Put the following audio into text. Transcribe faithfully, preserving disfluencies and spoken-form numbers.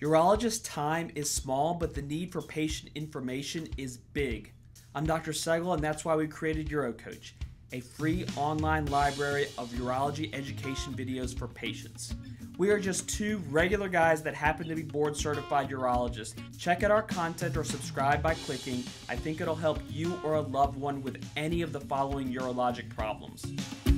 Urologist time is small, but the need for patient information is big. I'm Doctor Sehgal, and that's why we created UroCoach, a free online library of urology education videos for patients. We are just two regular guys that happen to be board certified urologists. Check out our content or subscribe by clicking. I think it'll help you or a loved one with any of the following urologic problems.